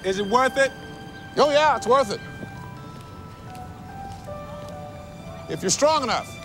Is it worth it? Oh, yeah, it's worth it. If you're strong enough.